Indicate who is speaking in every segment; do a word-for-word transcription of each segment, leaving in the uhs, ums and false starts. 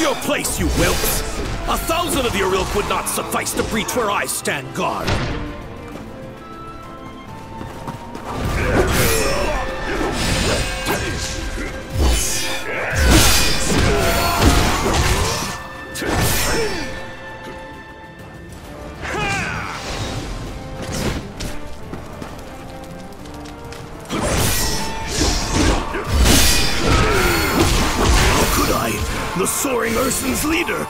Speaker 1: your place, you whelps! A thousand of your ilk would not suffice to breach where I stand guard. The soaring Ursun's leader!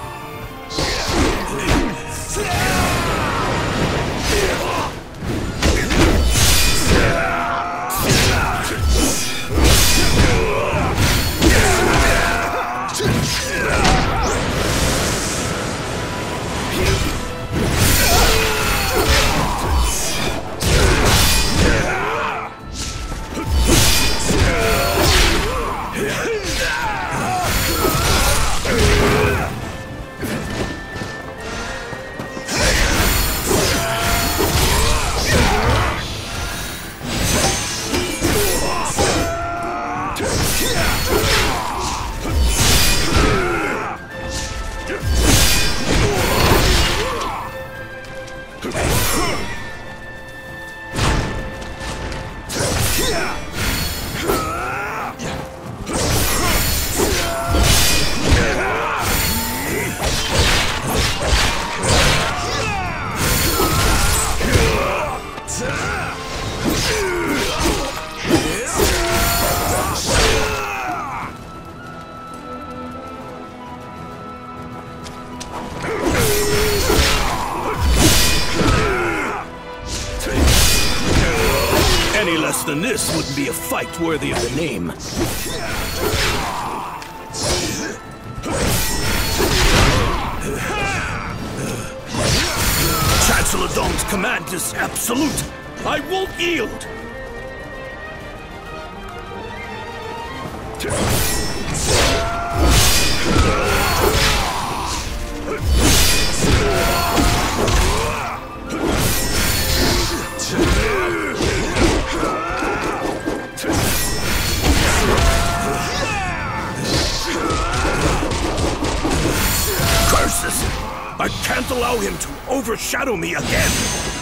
Speaker 1: Any less than this wouldn't be a fight worthy of the name. Chancellor Dong's command is absolute. I won't yield. Curses! I can't allow him to overshadow me again!